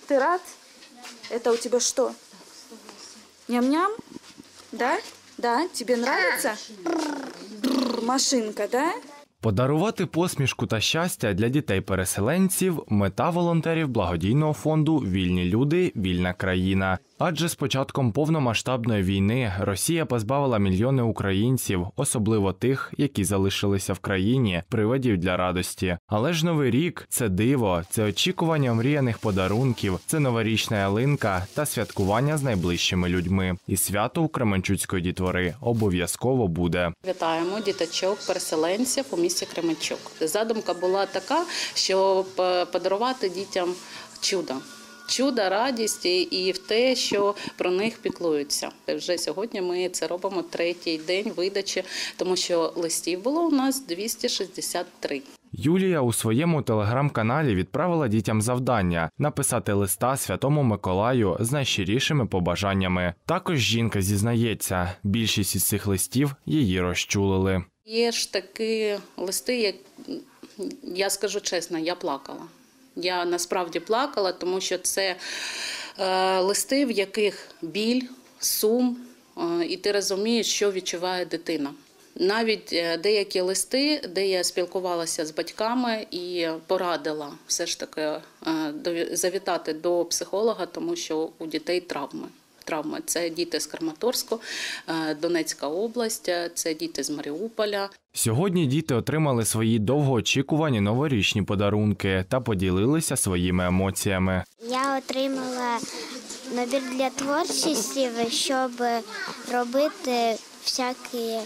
Ты рад? Это у тебя что? Ням-ням? Да? Да? Тебе нравится? Машинка, да? Подарувати посмішку та щастя для дітей-переселенців – мета волонтерів благодійного фонду «Вільні люди. Вільна країна». Адже з початком повномасштабної війни Росія позбавила мільйони українців, особливо тих, які залишилися в країні, приводів для радості. Але ж Новий рік – це диво, це очікування мріяних подарунків, це новорічна ялинка та святкування з найближчими людьми. І свято у Кременчуцької дітвори обов'язково буде. Вітаємо діточок, переселенців у місті Кременчук. Задумка була така, щоб подарувати дітям чудо. Чудо, радість і в те, що про них піклуються. Вже сьогодні ми це робимо третій день видачі, тому що листів було у нас 263. Юлія у своєму телеграм-каналі відправила дітям завдання – написати листа Святому Миколаю з найщирішими побажаннями. Також жінка зізнається, більшість із цих листів її розчулили. Є ж такі листи, я скажу чесно, я плакала. Я насправді плакала, тому що це листи, в яких біль, сум, і ти розумієш, що відчуває дитина. Навіть деякі листи, де я спілкувалася з батьками і порадила все ж таки завітати до психолога, тому що у дітей травми. Це діти з Краматорську, Донецька область, це діти з Маріуполя. Сьогодні діти отримали свої довгоочікувані новорічні подарунки та поділилися своїми емоціями. Я отримала набір для творчості, щоб робити всякі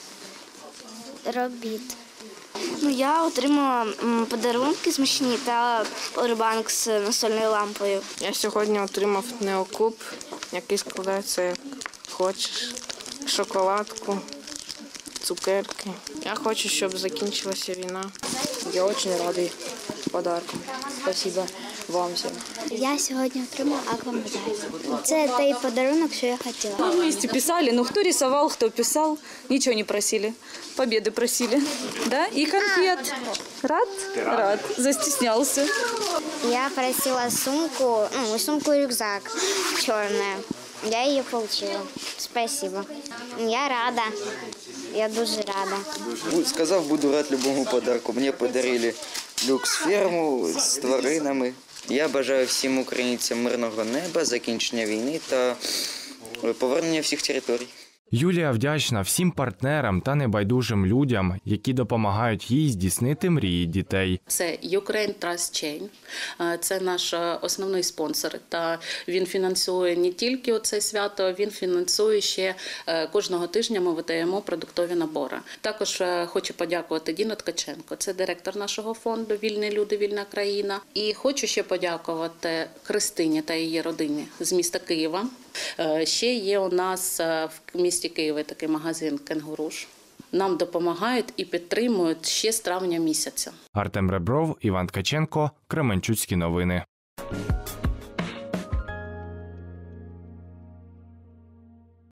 робіт. Я отримала подарунки смачні та поwerbank з настольною лампою. Я сьогодні отримав неокуб, який складається як хочеш, шоколадку, цукерки. Я хочу, щоб закінчилася війна. Я дуже радий подаркам. Спасибо вам всім. Я сьогодні отримала аквамозаїк. Це той подарунок, що я хотіла. Мы вместе писали, но кто рисовал, кто писал, ничего не просили. Победы просили. Да? И конфет. Рад? Рад. Застеснялся. Я просила сумку-рюкзак черную. Я ее получила. Спасибо. Я рада. Я дуже рада. Сказав, буду рад любому подарку. Мені подарили люкс-ферму з тваринами. Я бажаю всім українцям мирного неба, закінчення війни та повернення всіх територій. Юлія вдячна всім партнерам та небайдужим людям, які допомагають їй здійснити мрії дітей. Це Ukraine Trust Chain, це наш основний спонсор. Та він фінансує не тільки це свято, він фінансує ще кожного тижня ми видаємо продуктові набори. Також хочу подякувати Діну Ткаченко, це директор нашого фонду «Вільні люди. Вільна країна». І хочу ще подякувати Христині та її родині з міста Києва. Ще є у нас в місті Києві такий магазин «Кенгуруш». Нам допомагають і підтримують ще з травня місяця. Артем Ребров, Іван Ткаченко, Кременчуцькі новини.